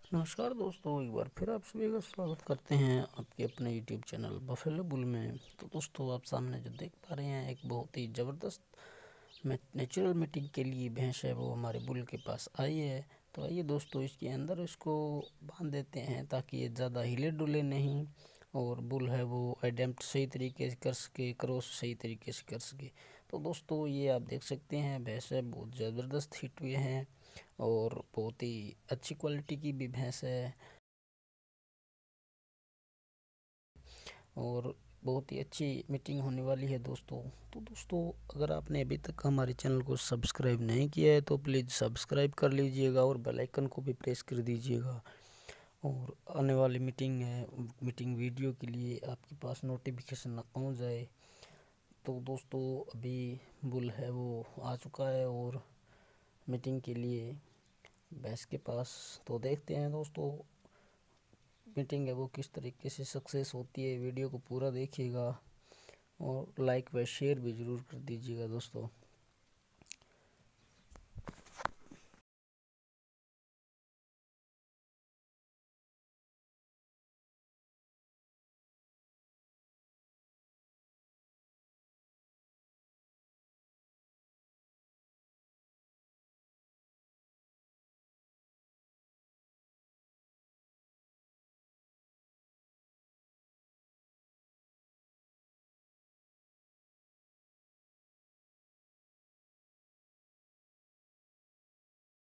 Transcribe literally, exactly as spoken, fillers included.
नमस्कार दोस्तों, एक बार फिर आप सभी का स्वागत करते हैं आपके अपने यूट्यूब चैनल बफेलो बुल में। तो दोस्तों, आप सामने जो देख पा रहे हैं, एक बहुत ही ज़बरदस्त नेचुरल मीटिंग के लिए भैंस है वो हमारे बुल के पास आई है। तो आइए दोस्तों, इसके अंदर इसको बांध देते हैं ताकि ये ज़्यादा हिले डुले नहीं और बुल है वो अडेप्ट सही तरीके से कर सके, क्रॉस सही तरीके से कर सके। तो दोस्तों, ये आप देख सकते हैं भैंस है बहुत ज़बरदस्त हिट हुए हैं और बहुत ही अच्छी क्वालिटी की भी भैंस है और बहुत ही अच्छी मीटिंग होने वाली है दोस्तों। तो दोस्तों, अगर आपने अभी तक हमारे चैनल को सब्सक्राइब नहीं किया है तो प्लीज़ सब्सक्राइब कर लीजिएगा और बेल आइकन को भी प्रेस कर दीजिएगा। और आने वाली मीटिंग है मीटिंग वीडियो के लिए आपके पास नोटिफिकेशन ना पहुंच जाए। तो दोस्तों, अभी बुल है वो आ चुका है और मीटिंग के लिए भैंस के पास। तो देखते हैं दोस्तों, मीटिंग है वो किस तरीके से सक्सेस होती है। वीडियो को पूरा देखिएगा और लाइक व शेयर भी ज़रूर कर दीजिएगा दोस्तों।